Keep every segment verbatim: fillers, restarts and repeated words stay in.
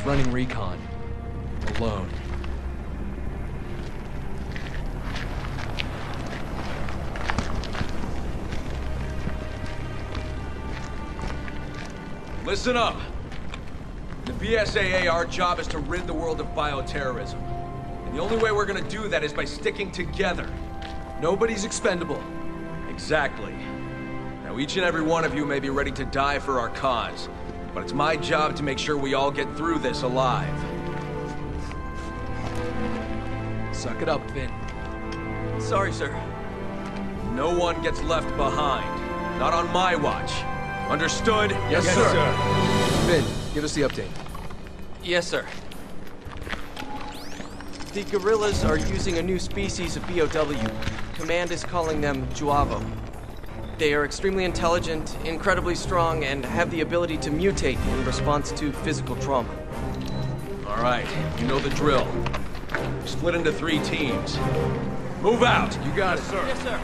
was running recon. Alone. Listen up. The B S A A, our job is to rid the world of bioterrorism. And the only way we're gonna do that is by sticking together. Nobody's expendable. Exactly. Now each and every one of you may be ready to die for our cause, but it's my job to make sure we all get through this alive. Suck it up, Finn. Sorry, sir. No one gets left behind. Not on my watch. Understood? Yes, Yes, sir. sir. Finn, give us the update. Yes, sir. The guerrillas are using a new species of B O W Command is calling them Juavo. They are extremely intelligent, incredibly strong, and have the ability to mutate in response to physical trauma. All right, you know the drill. Split into three teams. Move out! You got it, sir. Yes, sir.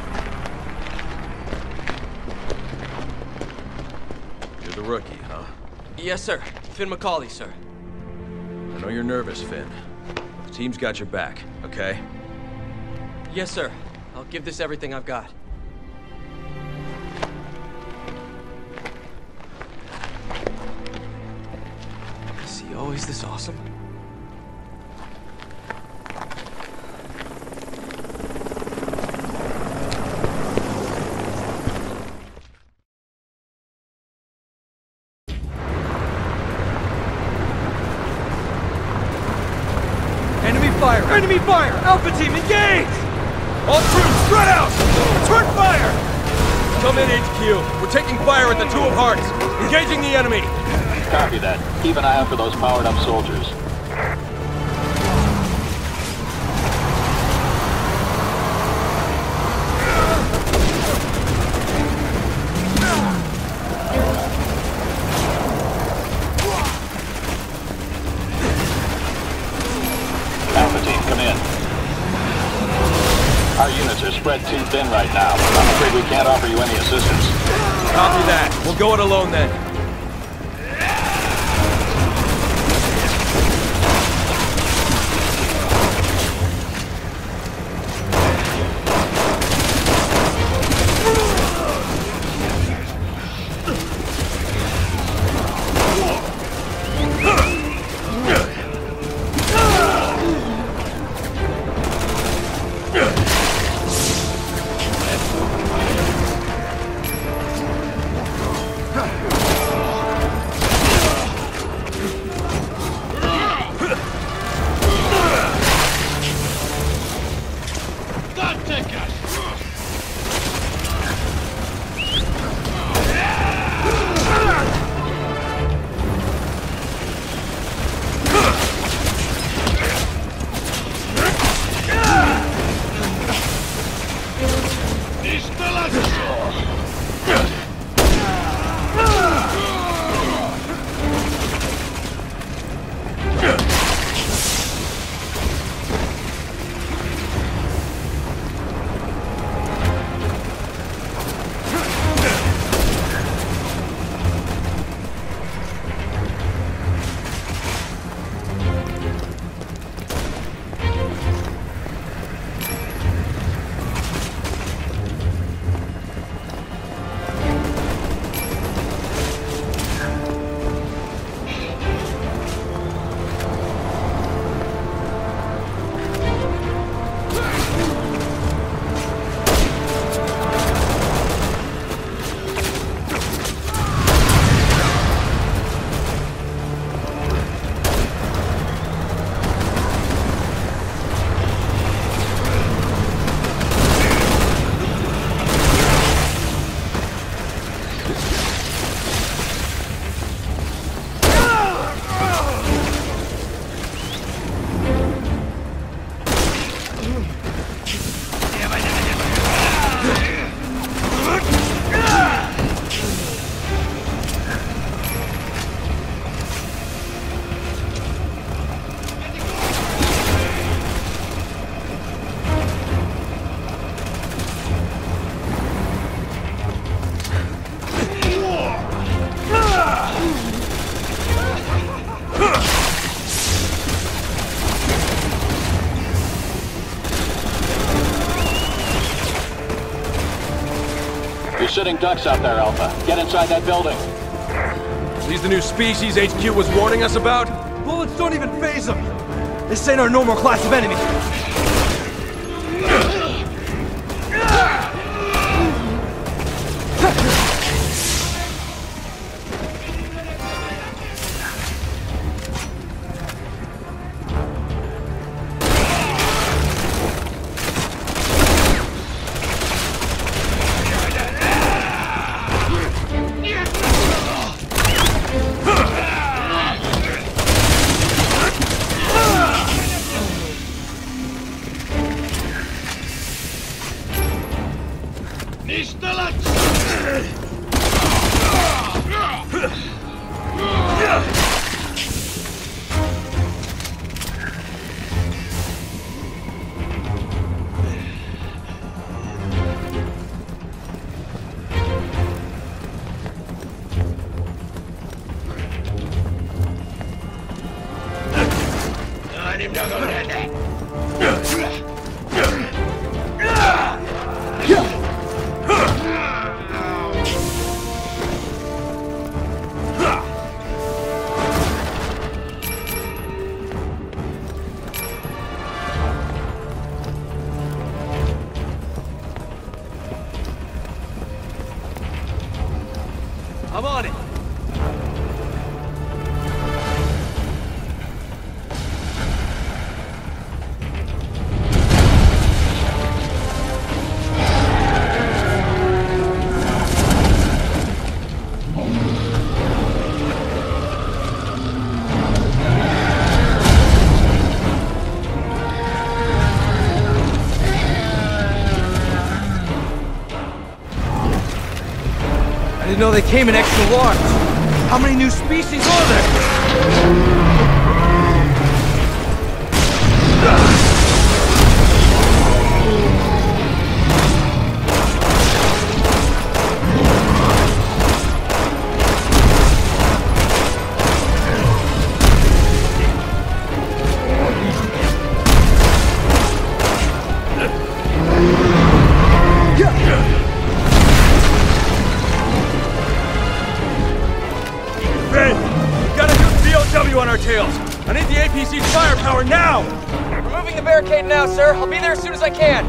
You're the rookie, huh? Yes, sir. Finn McCauley, sir. I know you're nervous, Finn. The team's got your back, okay? Yes, sir. I'll give this everything I've got. Is he always this awesome? Enemy fire! Enemy fire! Alpha team, engage! All troops, spread out! Turn fire! Come in, H Q. We're taking fire at the Two of Hearts. Engaging the enemy. Copy that. Keep an eye out for those powered-up soldiers. Alpha team, come in. Our units are spread too thin right now. I'm afraid we can't offer you any assistance. Copy that. We'll go it alone then. You're sitting ducks out there, Alpha. Get inside that building. These the new species H Q was warning us about? Bullets don't even phase them. This ain't our normal class of enemy. I'm on it. I didn't know they came in extra large. How many new species are there? B O W on our tails! I need the A P C's firepower now! Removing the barricade now, sir. I'll be there as soon as I can.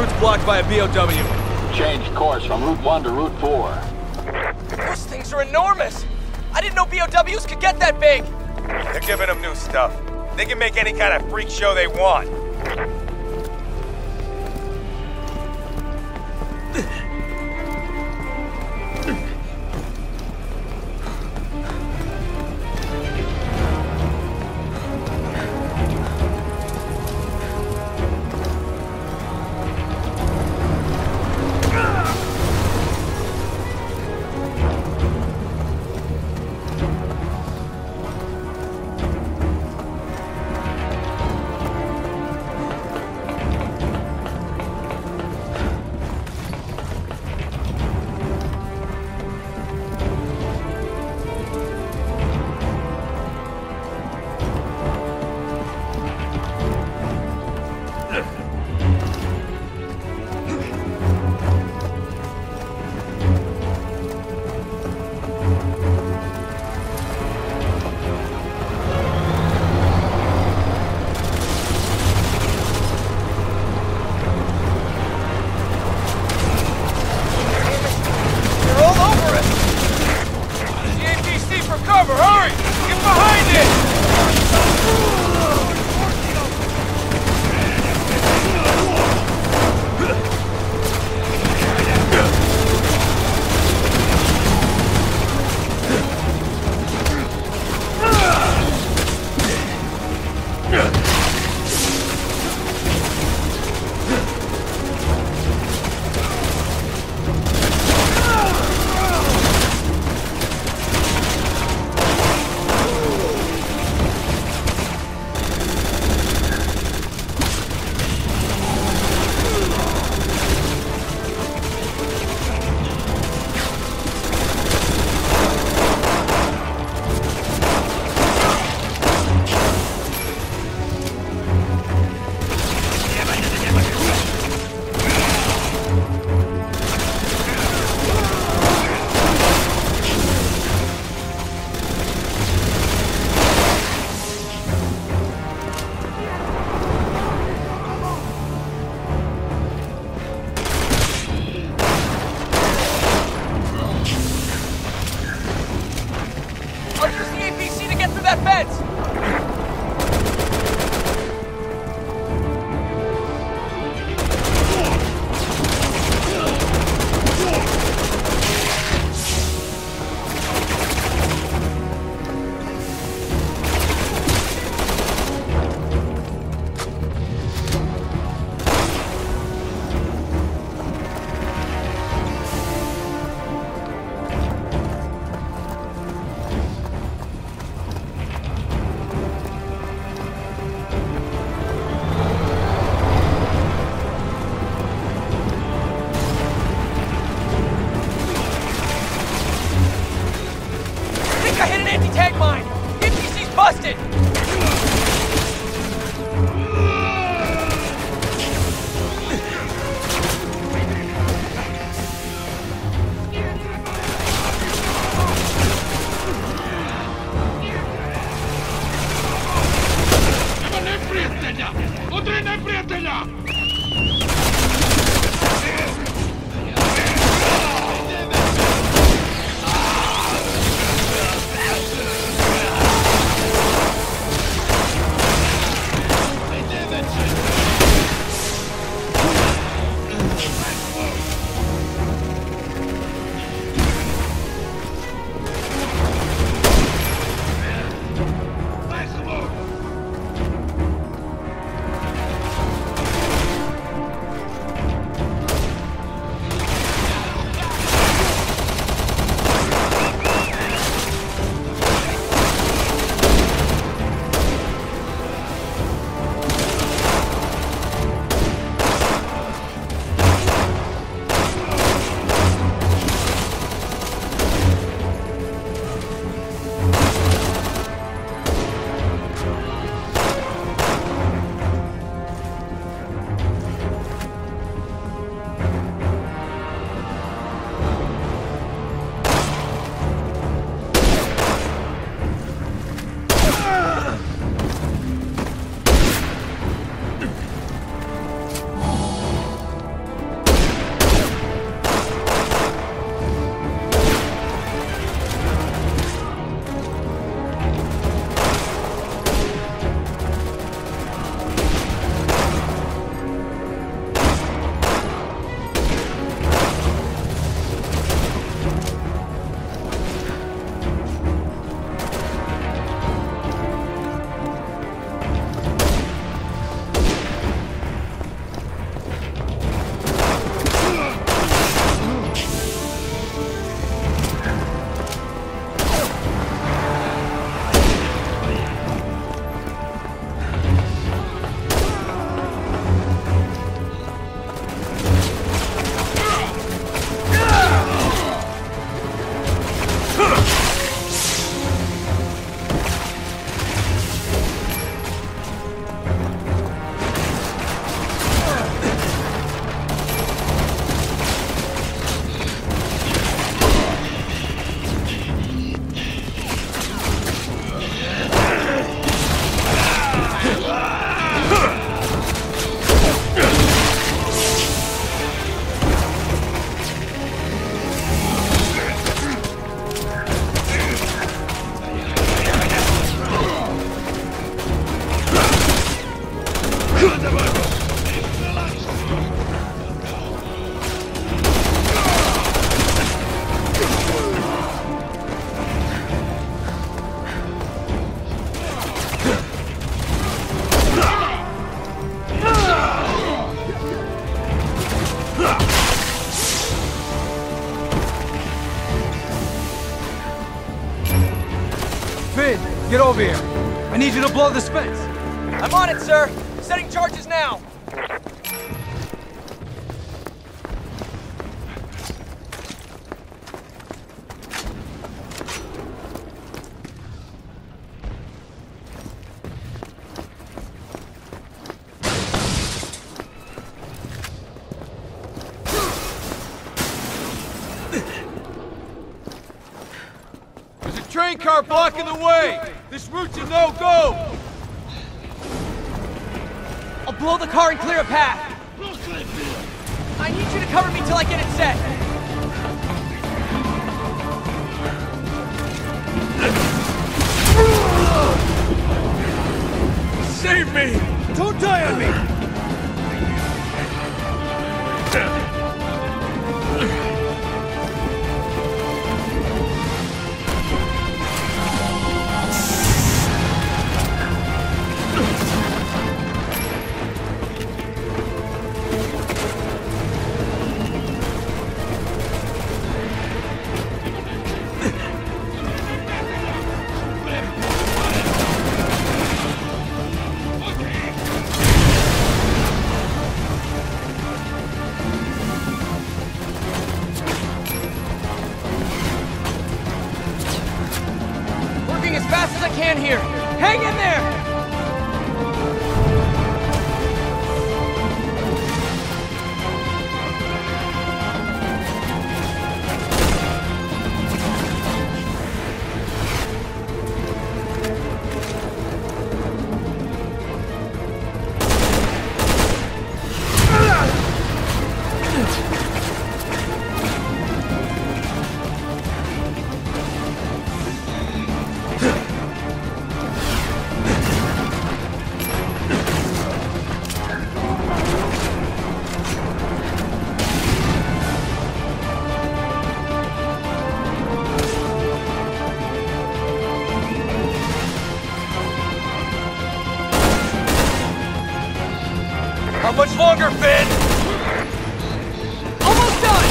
route's blocked by a B O W. Change course from Route one to Route four. Those things are enormous! I didn't know B O Ws could get that big! They're giving them new stuff. They can make any kind of freak show they want. Get over here. I need you to blow this fence. I'm on it, sir. Setting charges now. Train car blocking the way! This route's a no-go! I'll blow the car and clear a path. I need you to cover me till I get it set. Save me! Don't die on me! Can here. Hang in there! How much longer, Finn? Almost done!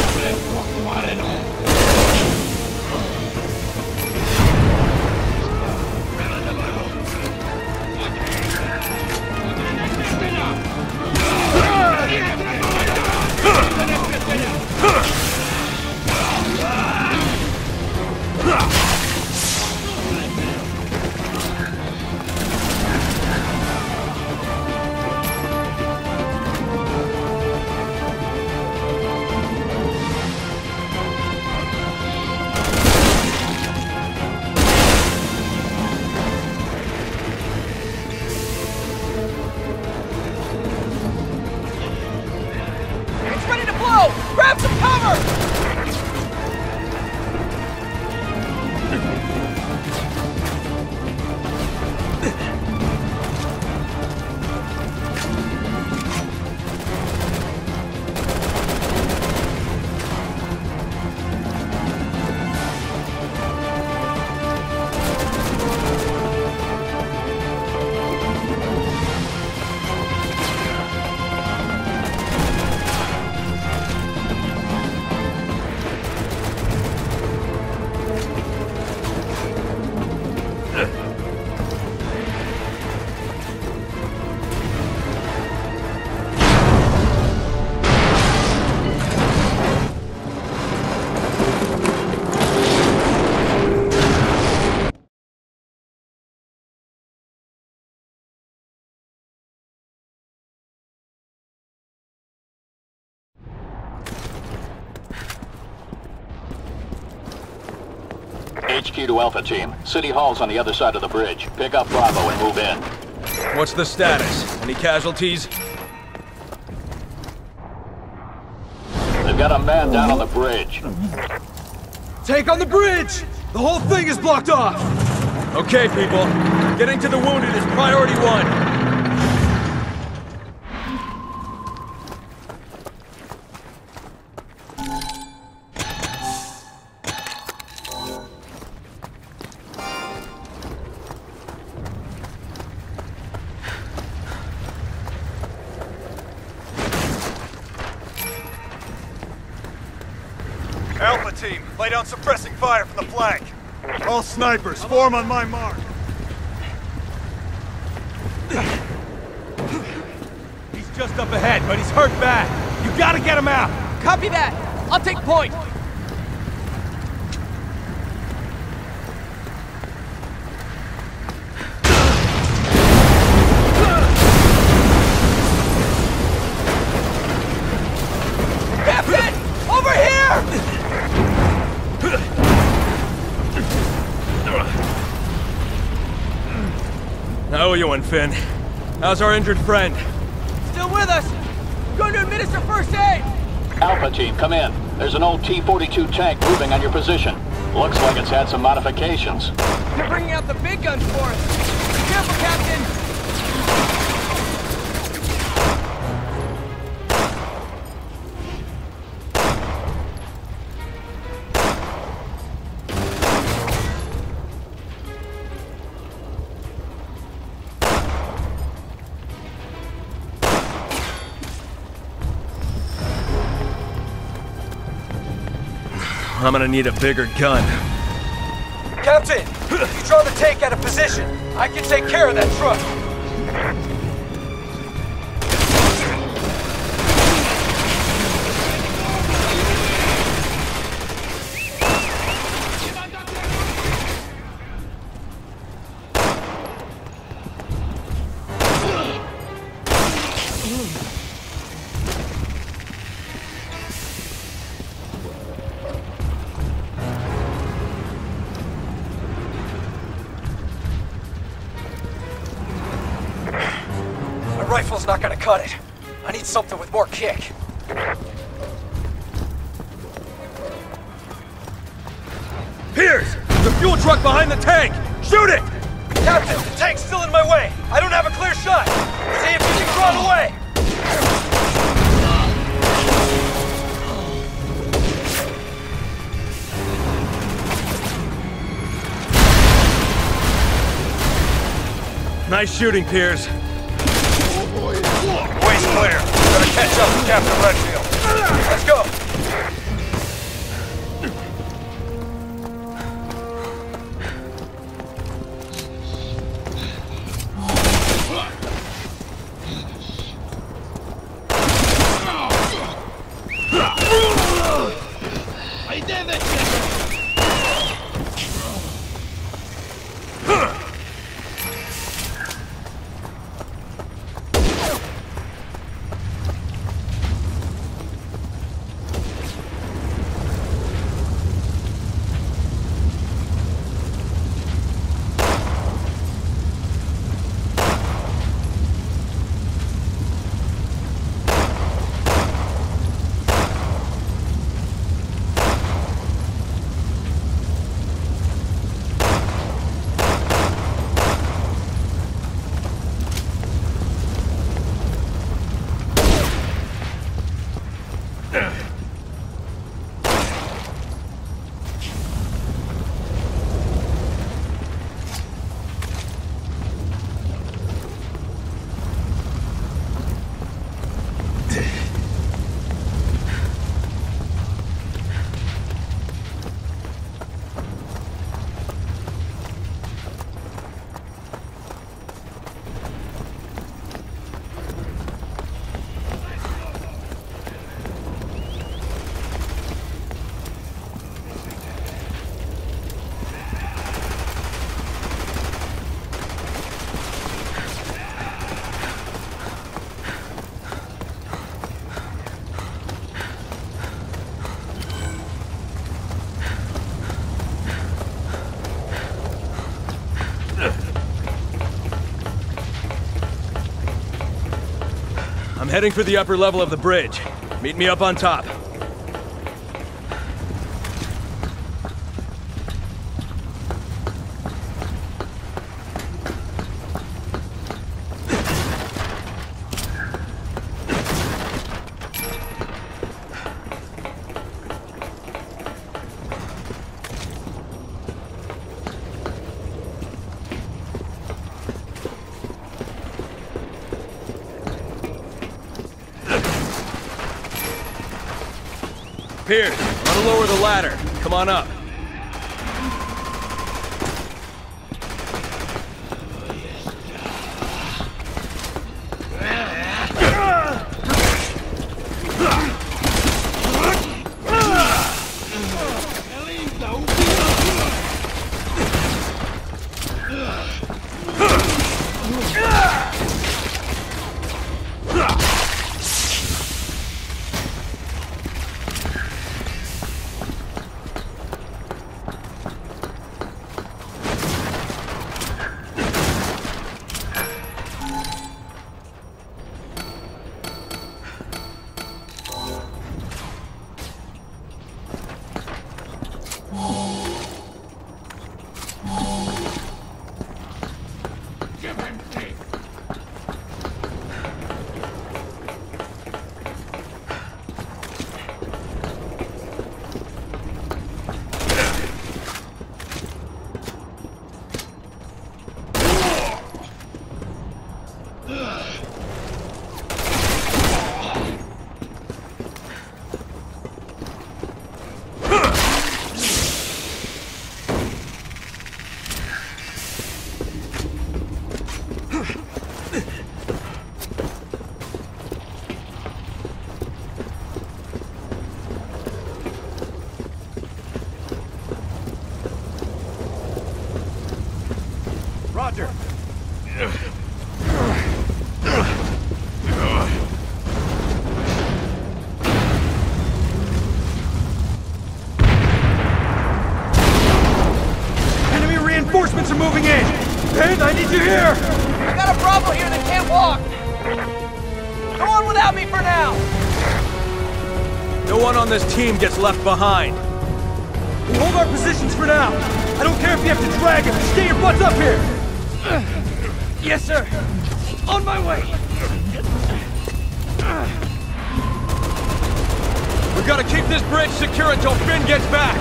Grab some cover! H Q to Alpha Team. City Hall's on the other side of the bridge. Pick up Bravo and move in. What's the status? Any casualties? They've got a man down on the bridge. Take on the bridge! The whole thing is blocked off! Okay, people. Getting to the wounded is priority one. Alpha Team, lay down suppressing fire from the flank. All snipers, form on my mark. just up ahead, but he's hurt bad. You gotta get him out. Copy that. I'll take point. Captain! Over here! I owe you one, Finn. How's our injured friend? Still with us. Going to administer first aid. Alpha team, come in. There's an old T forty-two tank moving on your position. Looks like it's had some modifications. They're bringing out the big guns for us. Be careful, Captain. I'm gonna need a bigger gun. Captain, you draw the tank out of position. I can take care of that truck. Rifle's not gonna cut it. I need something with more kick. Piers! The fuel truck behind the tank! Shoot it! Captain, the tank's still in my way. I don't have a clear shot. See if you can run away. Nice shooting, Piers. Way's clear. Gotta catch up with Captain Redfield. Let's go. I did it! I'm heading for the upper level of the bridge. Meet me up on top. Piers, I'm gonna lower the ladder. Come on up. helicopter! Enemy reinforcements are moving in! Ben, I need you here! I got a Bravo here that can't walk! Go on without me for now! No one on this team gets left behind. We'll hold our positions for now. I don't care if you have to drag it. Just get your butts up here! Yes, sir. On my way! We've got to keep this bridge secure until Finn gets back!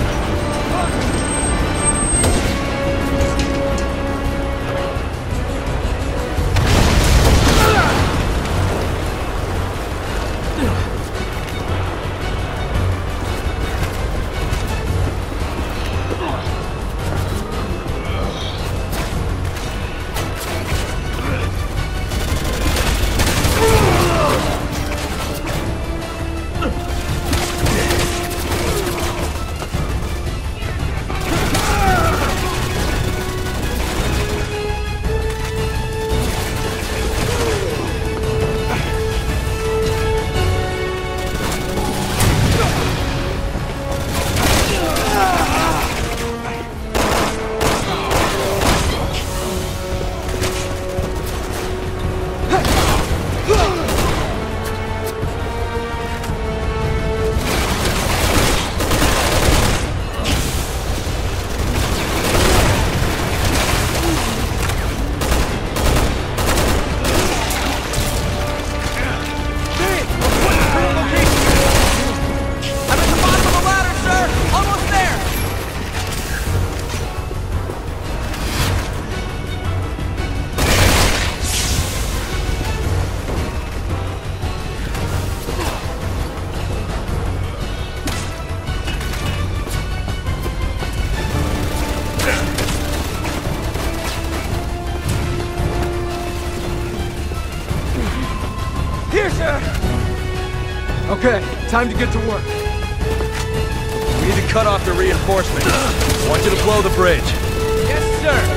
Okay, time to get to work. We need to cut off the reinforcements. I want you to blow the bridge. Yes, sir!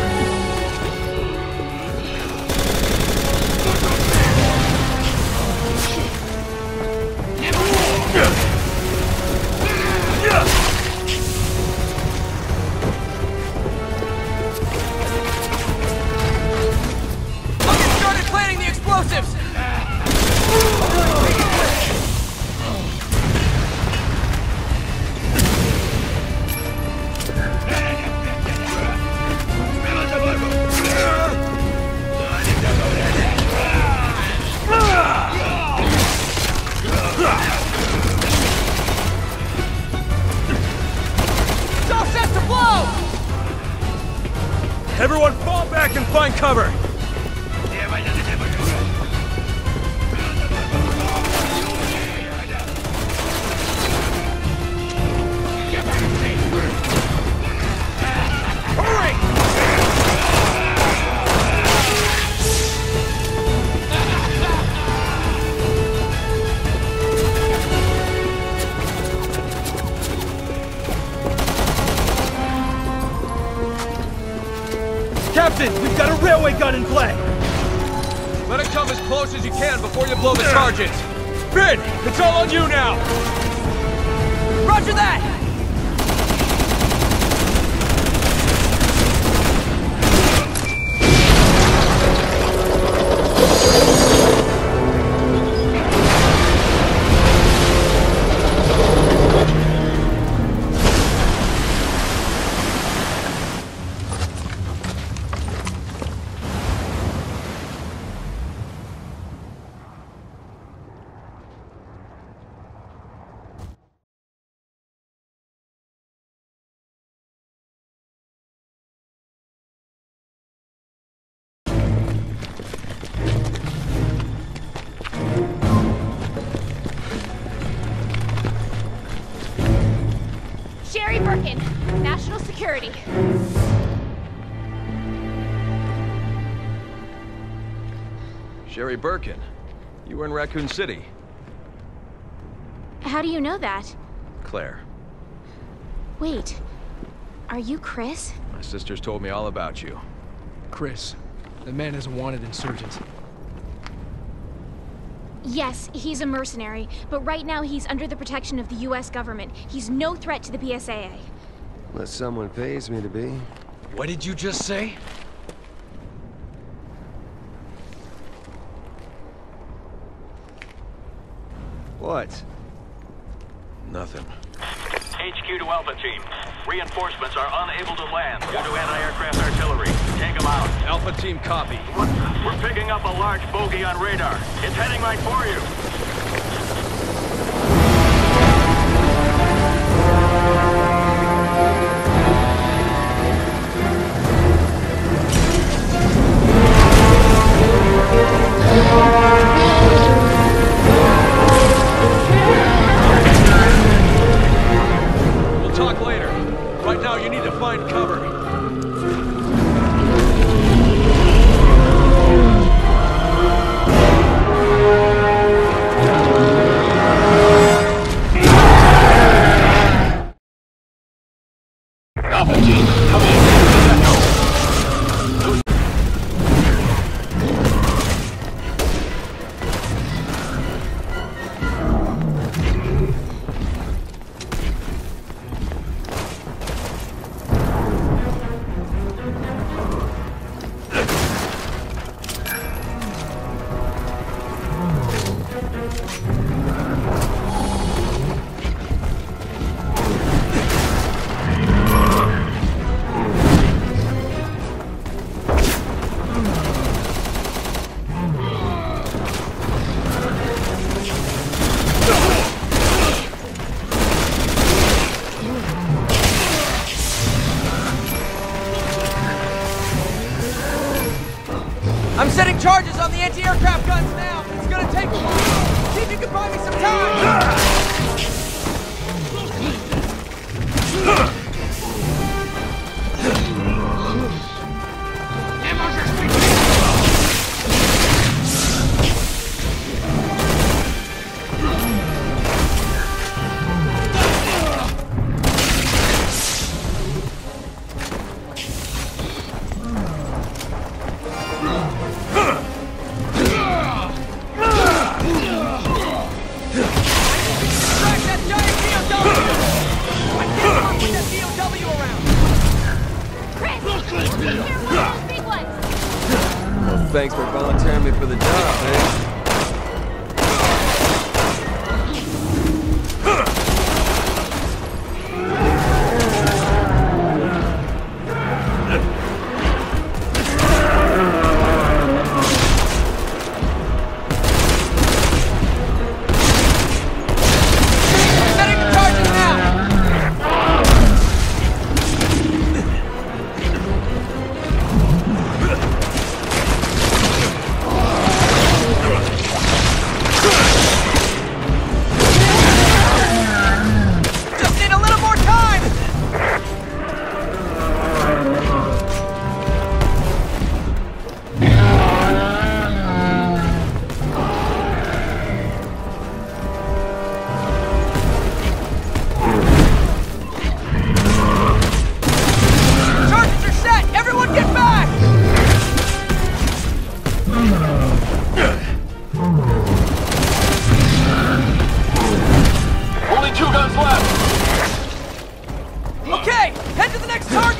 I'll get started planting the explosives! Everyone fall back and find cover! Captain, we've got a railway gun in play! Let it come as close as you can before you blow the charges! Finn, it's all on you now! Roger that! National security. Sherry Birkin, you were in Raccoon City. How do you know that? Claire. Wait, are you Chris? My sisters told me all about you. Chris, The man is a wanted insurgent. Yes, he's a mercenary, but right now he's under the protection of the U S government. He's no threat to the P S A A. Unless someone pays me to be. What did you just say? What? Nothing. H Q to Alpha Team. Reinforcements are unable to land due to anti-aircraft artillery. Take them out. Alpha Team, copy. We're picking up a large bogey on radar. It's heading right for you. We'll talk later. Right now, you need to find cover. Alpha Team, come in. I'm setting charges on the anti-aircraft guns now. It's gonna take a while. See if you can buy me some time. Track that giant B O W! I can't work with that B O W around! Chris! Take care of one of those big ones! Well, thanks for volunteering me for the job, man. Setting the charges now! Just need a little more time! Charges are set! Everyone get back! Only two guns left. Okay, head to the next target!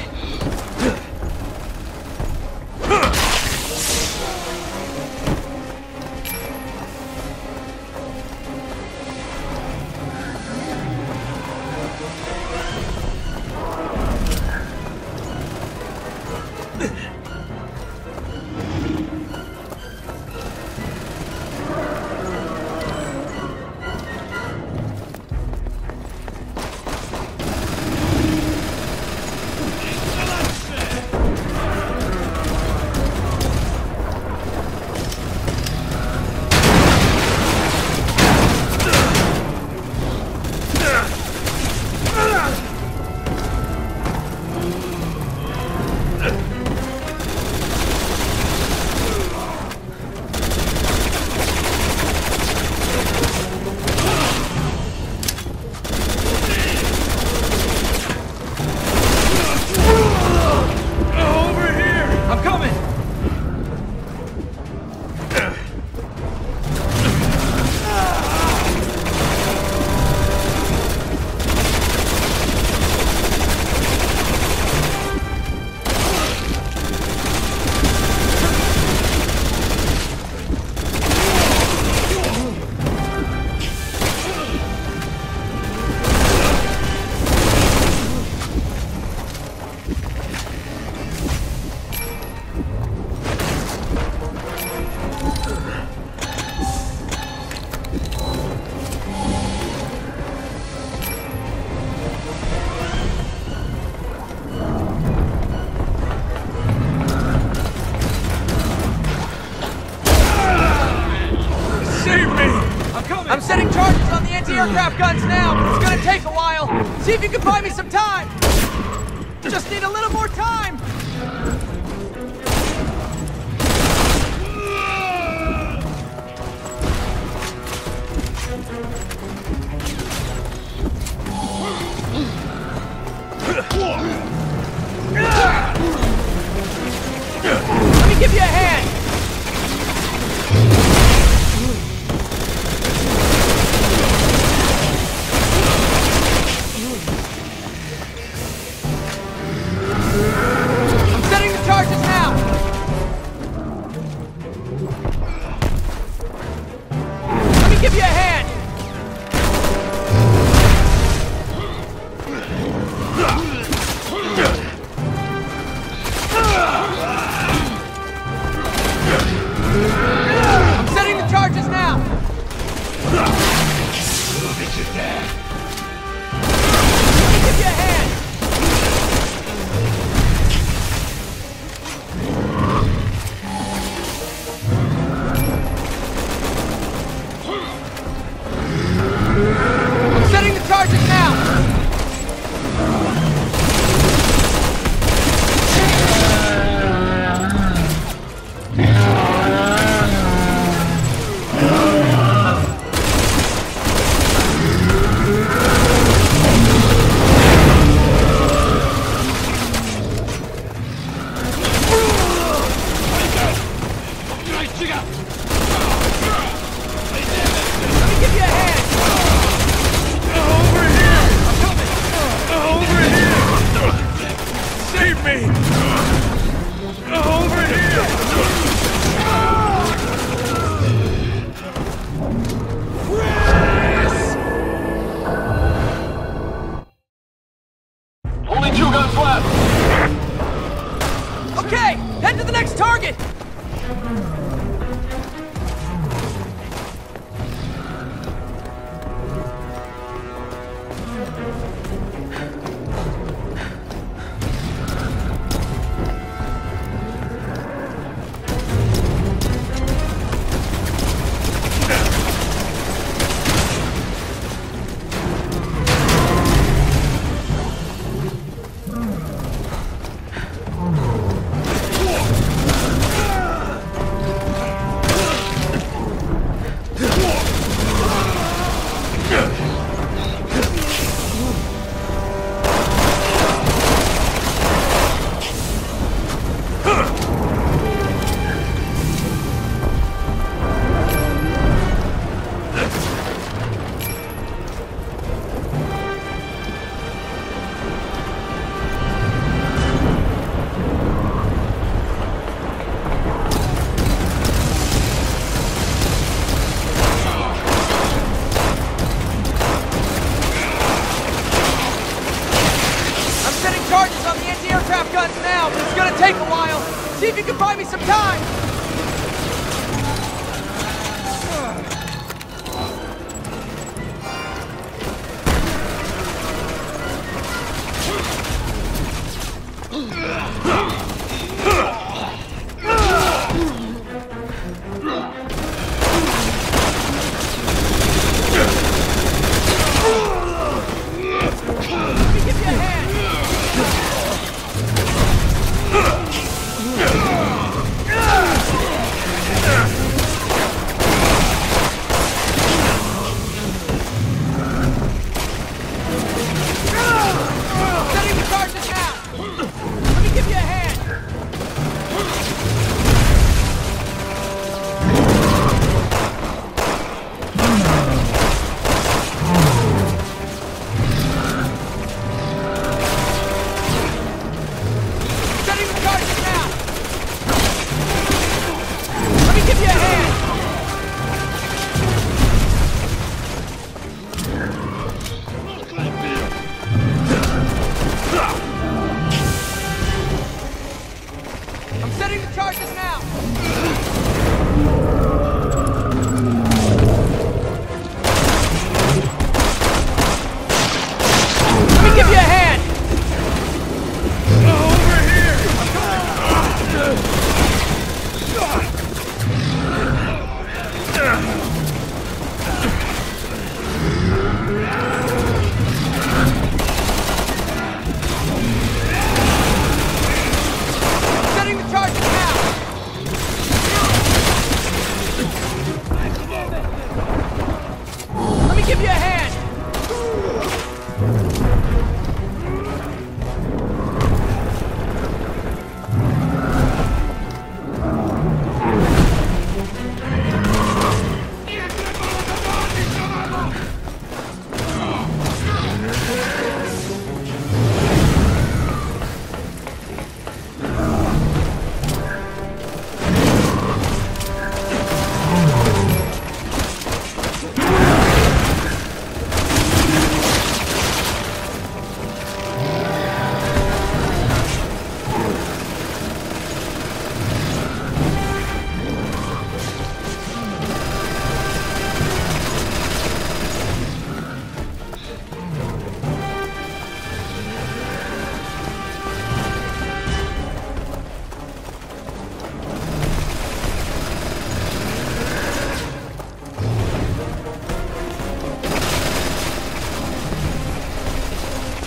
anti-aircraft guns now, but it's gonna take a while. See if you can buy me some time. Just need a little more time. Let me give you a hand. I'm setting the charges now. Let me give you a hand. I'm setting the charges now! Let me give you a hand! I'm setting the charges now! Okay, head to the next target! Take a while. See if you can buy me some time. Let me give you a hand. Setting the charges now! Let me give you a hand!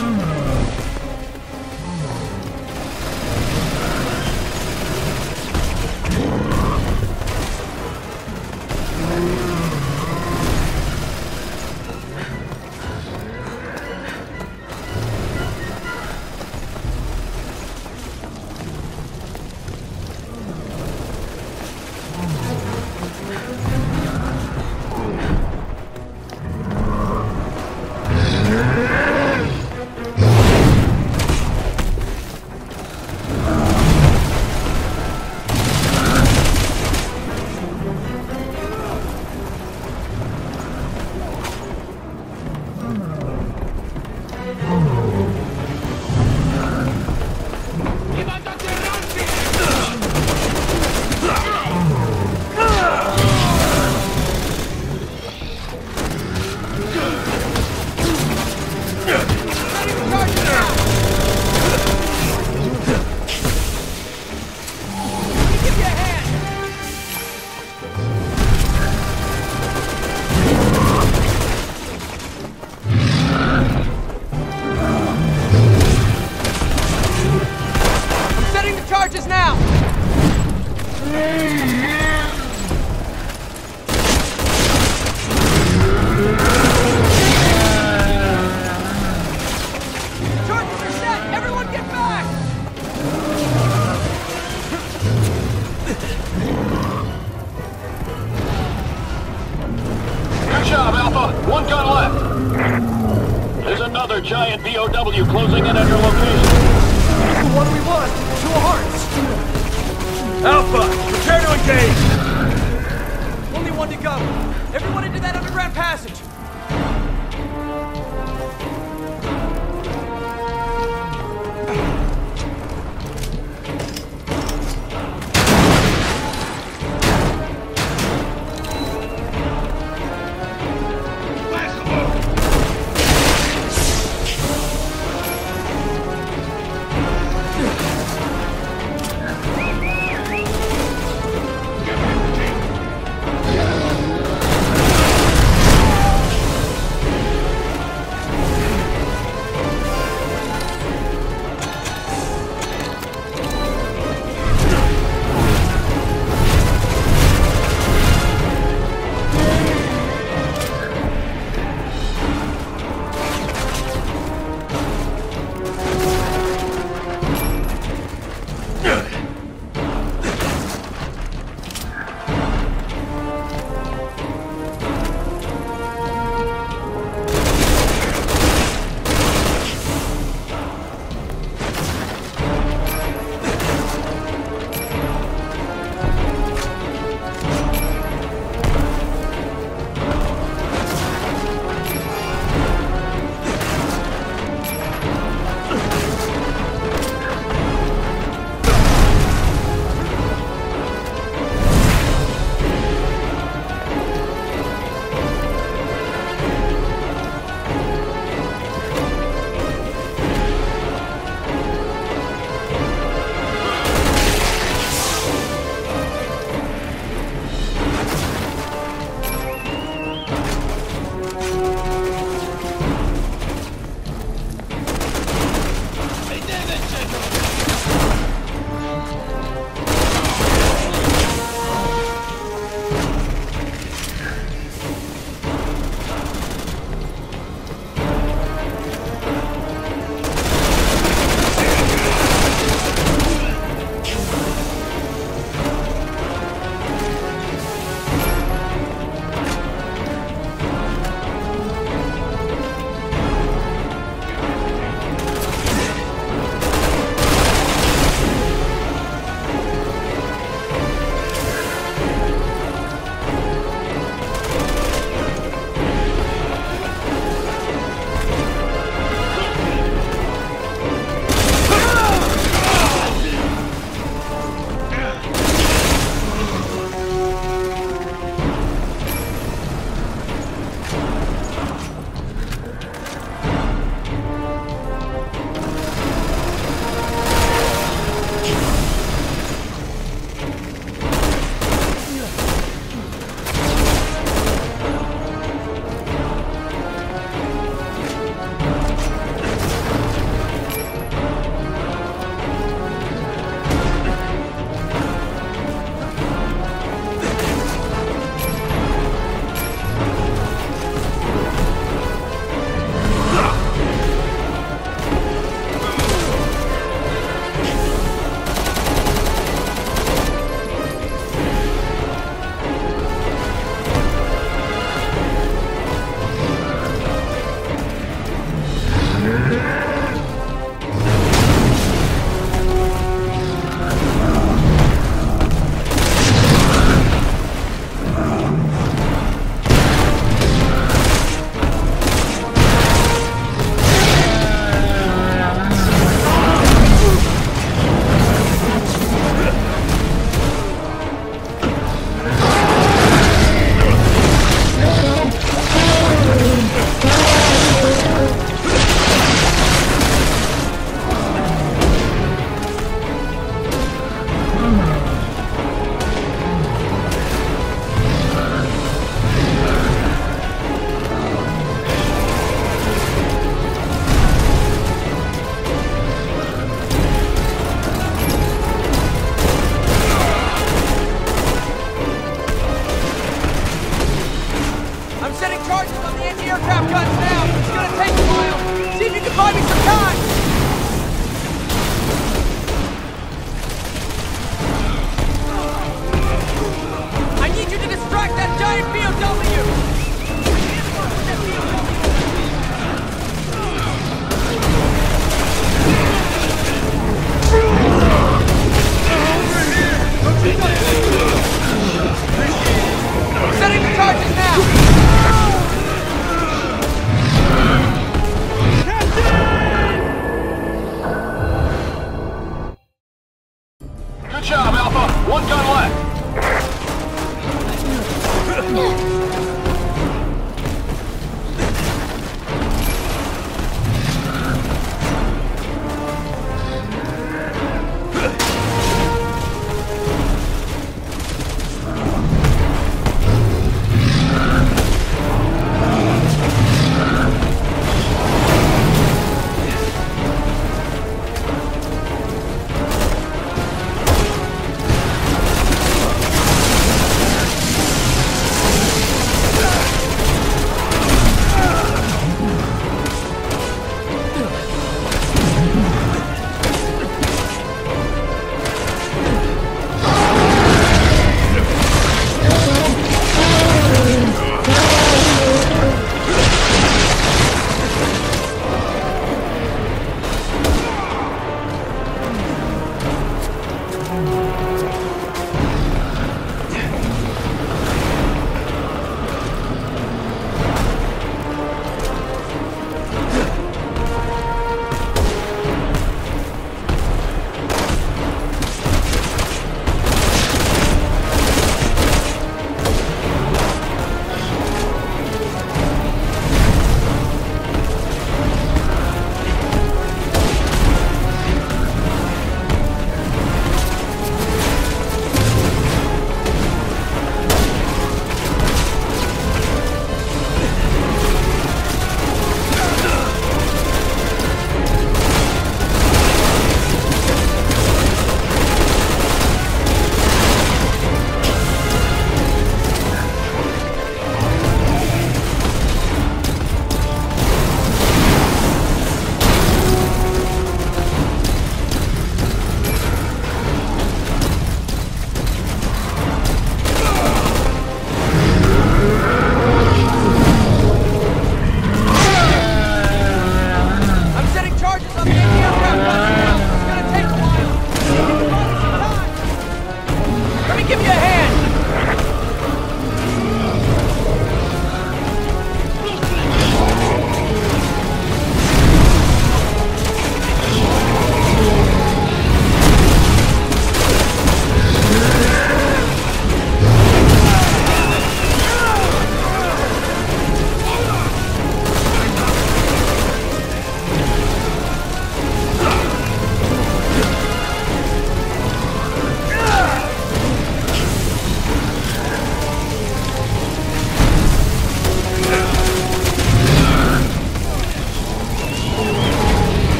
One gun left. There's another giant B O W closing in on your location. What do we want? Two hearts! Alpha, prepare to engage! Only one to go. Everyone into that underground passage.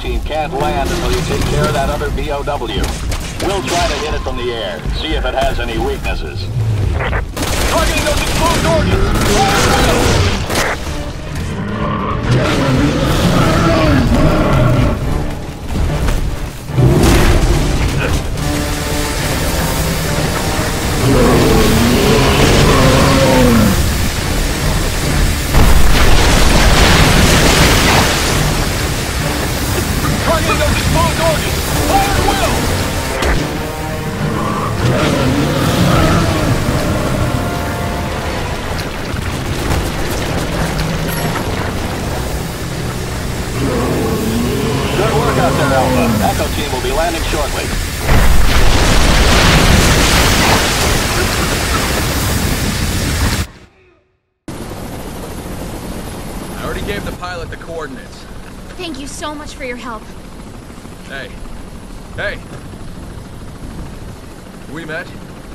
team can't land until you take care of that other B O W. We'll try to hit it from the air, see if it has any weaknesses. Targeting those exposed organs! Targeting those exposed organs! Fire at will! Good work out there, Alpha. Echo team will be landing shortly. I already gave the pilot the coordinates. Thank you so much for your help. Hey. Hey! We met?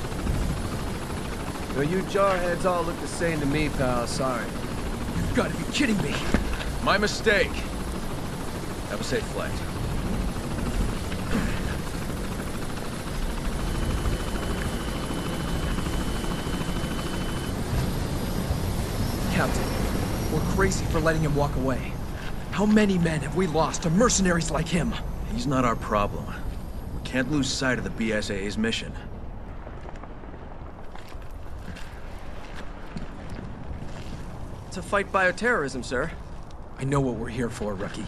Well, you jarheads all look the same to me, pal. Sorry. You've got to be kidding me. My mistake. Have a safe flight. Captain, we're crazy for letting him walk away. How many men have we lost to mercenaries like him? He's not our problem. We can't lose sight of the B S A A's mission. To fight bioterrorism, sir. I know what we're here for, rookie.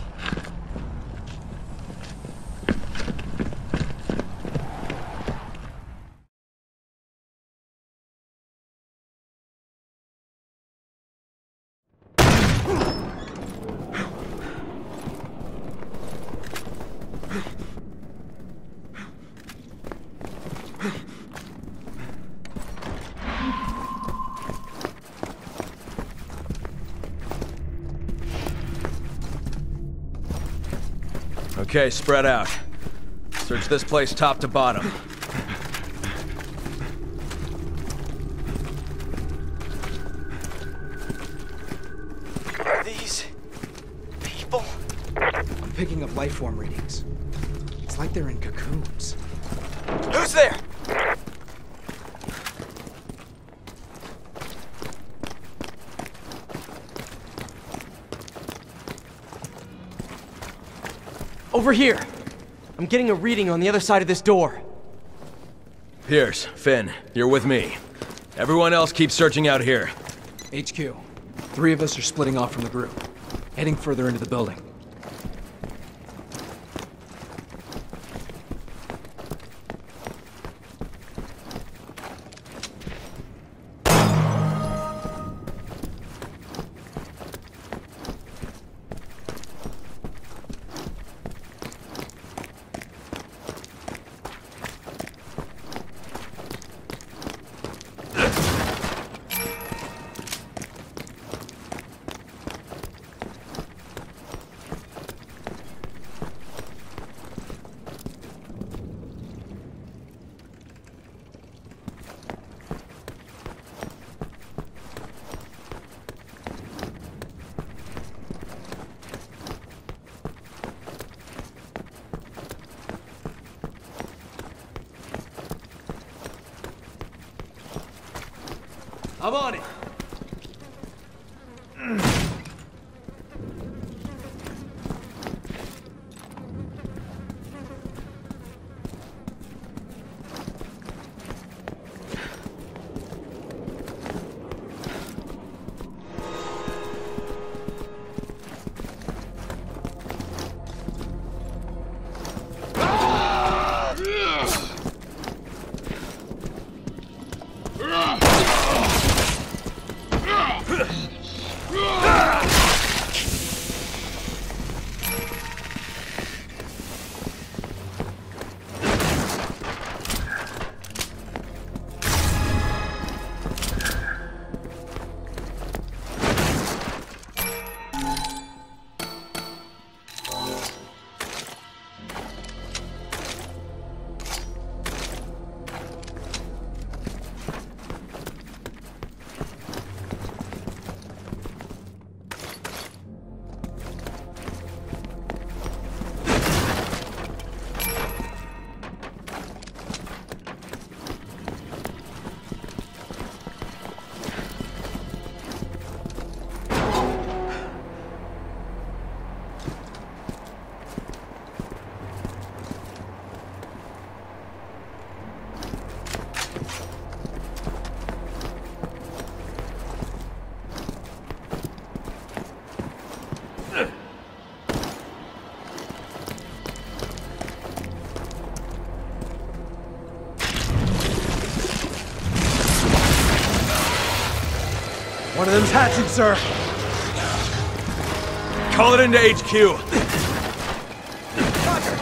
Okay, spread out. Search this place top to bottom. Are these people? I'm picking up life form readings. It's like they're in cocoons. Who's there? Over here! I'm getting a reading on the other side of this door. Piers, Finn, you're with me. Everyone else keep searching out here. H Q. Three of us are splitting off from the group, heading further into the building. I'm on it. One of them's hatching, sir. Call it into H Q. Roger.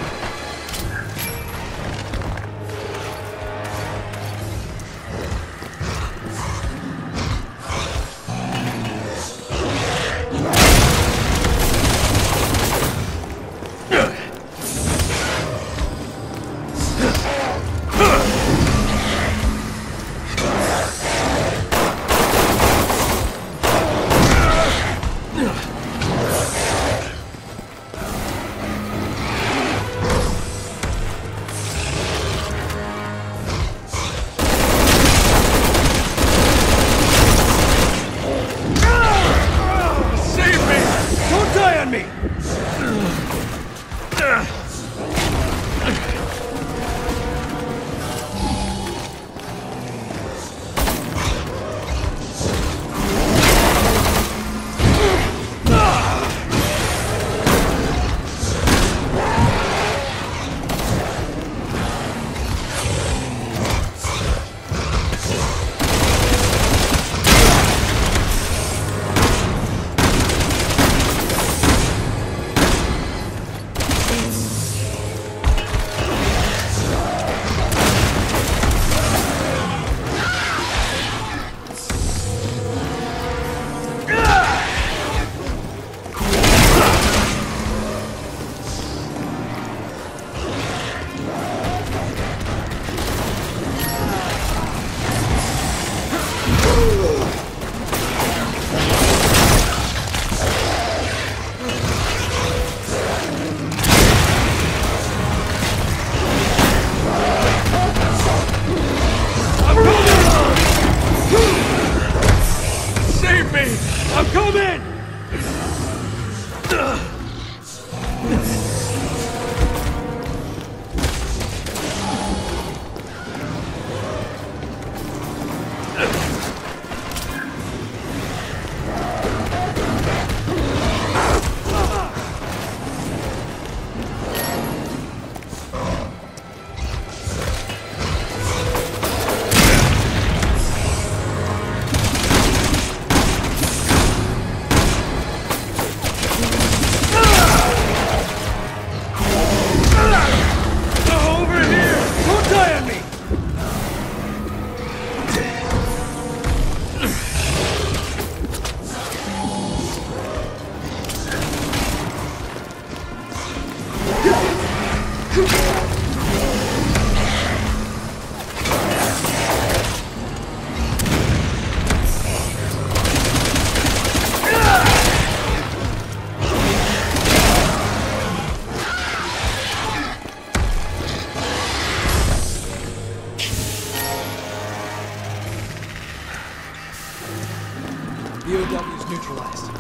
B O W s neutralized.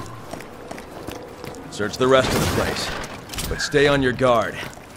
Search the rest of the place, but stay on your guard.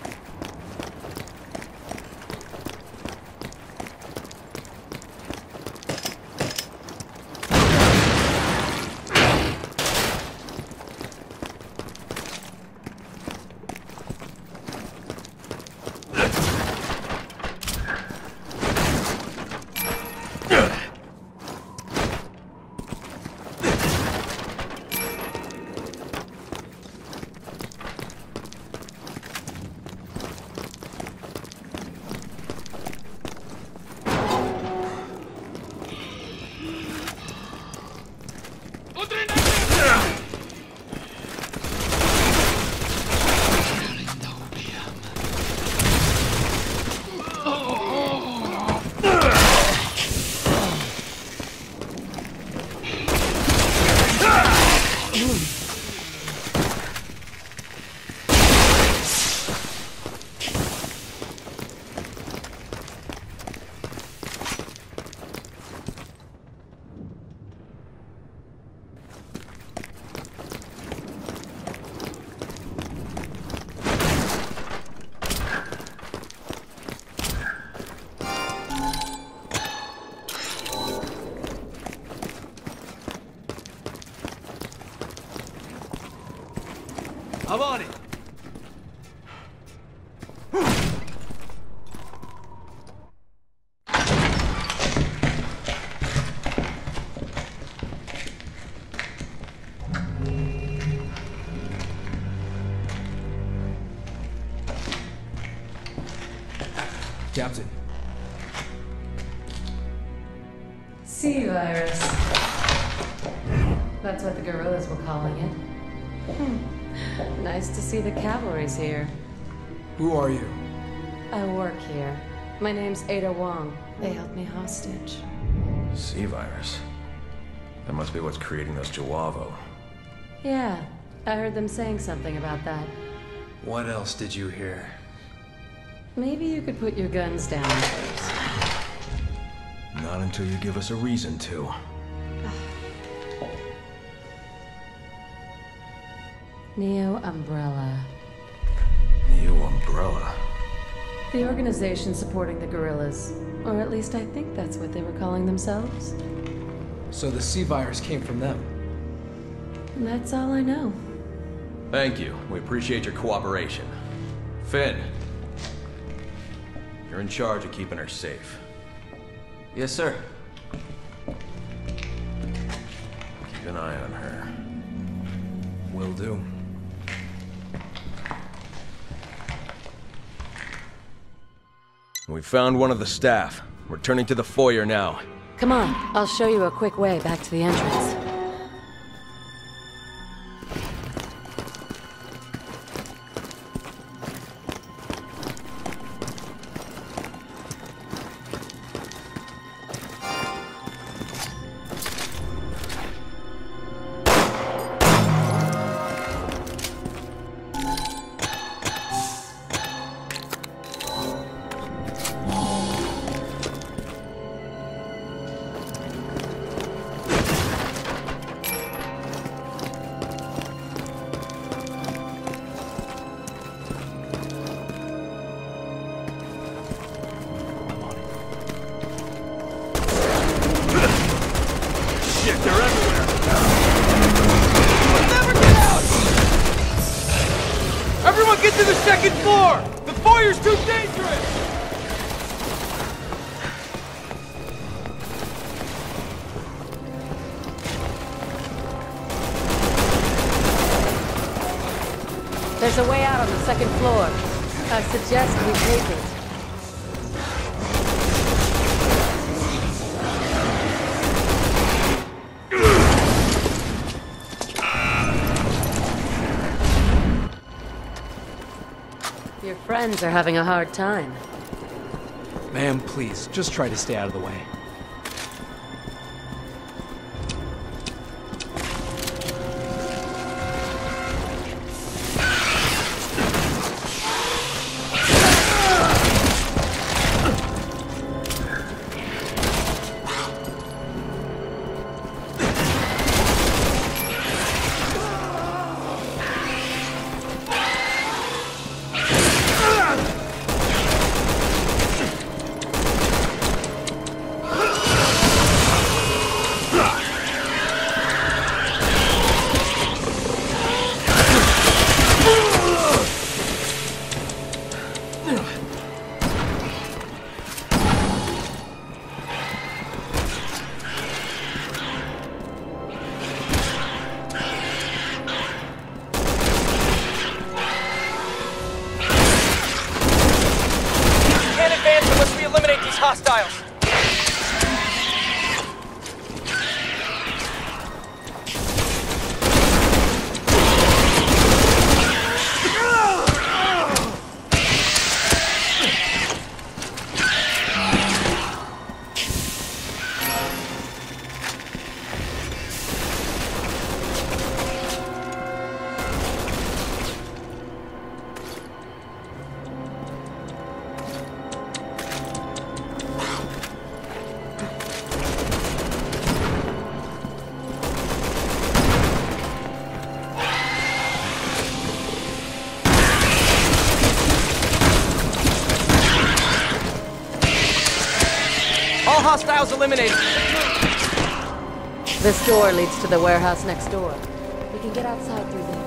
I'm on it. Captain. C-virus. That's what the guerrillas were calling it. Hmm. Nice to see the cavalry's here. Who are you? I work here. My name's Ada Wong. They held me hostage. C-virus. That must be what's creating those Juavo. Yeah, I heard them saying something about that. What else did you hear? Maybe you could put your guns down first. Not until you give us a reason to. Neo Umbrella. Neo Umbrella? The organization supporting the guerrillas. Or at least I think that's what they were calling themselves. So the C-virus came from them? And that's all I know. Thank you. We appreciate your cooperation. Finn, you're in charge of keeping her safe. Yes, sir. Keep an eye on her. Will do. We found one of the staff. Returning to the foyer now. Come on, I'll show you a quick way back to the entrance. Get to the second floor! The foyer's too dangerous! There's a way out on the second floor. I suggest we take it. Your friends are having a hard time. Ma'am, please, just try to stay out of the way. Hostiles! Hostiles eliminated. This door leads to the warehouse next door. We can get outside through there.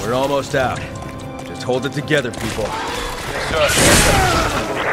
We're almost out. Just hold it together, people. Yes, sir.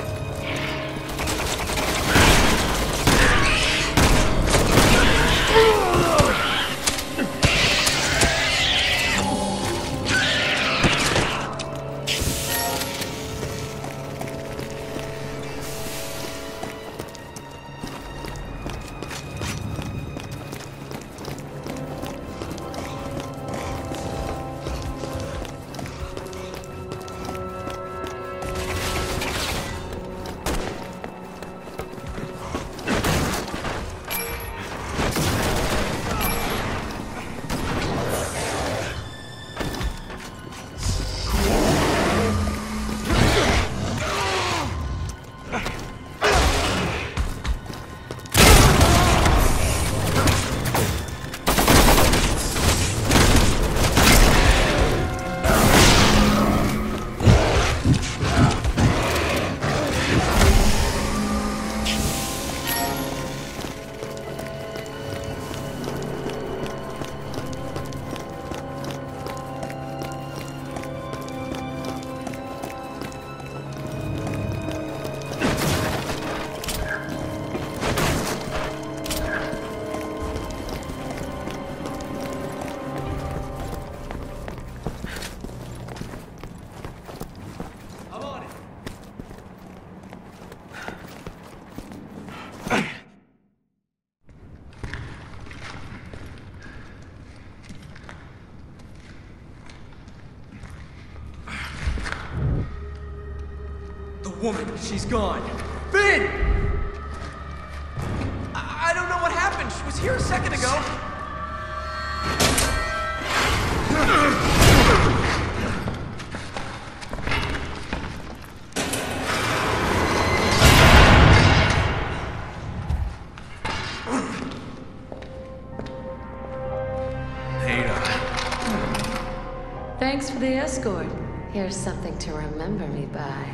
Woman, she's gone. Finn! I, I don't know what happened. She was here a second ago. Thanks for the escort. Here's something to remember me by.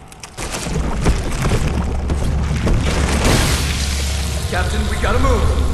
Captain, we gotta move.